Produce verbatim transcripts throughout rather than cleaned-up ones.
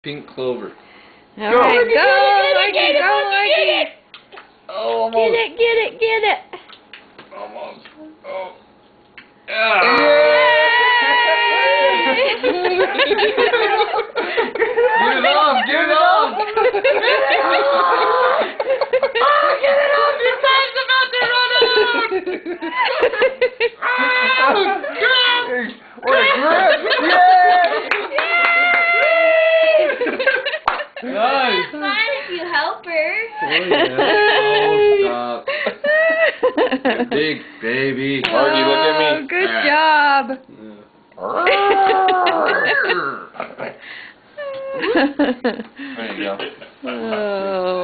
Pink clover. All right, go, Marky, go, Marky. Oh, almost. Get it, get it, get it. Almost. Oh. Ah. Get it off, get it off. Oh, get it off, your time's about to run out. What a grip! Yay! Nice! It's fun if you help her. Oh, stop. Big baby. Marky, look at me. Oh, good job. There you go. Oh.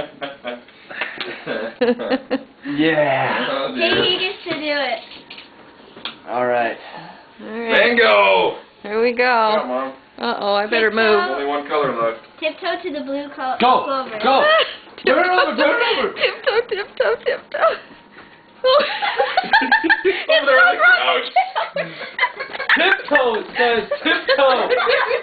Yeah. Oh, Hey, he gets to do it. All right. All right. Bingo! Here we Come go. on, Mom. Uh-oh, I better Tiptoe. move. Only one color left. Tiptoe to the blue co Go! clover. Go! Turn it over, turn it over! Tiptoe, tiptoe, tiptoe. Over there on the couch. Tiptoe says tiptoe.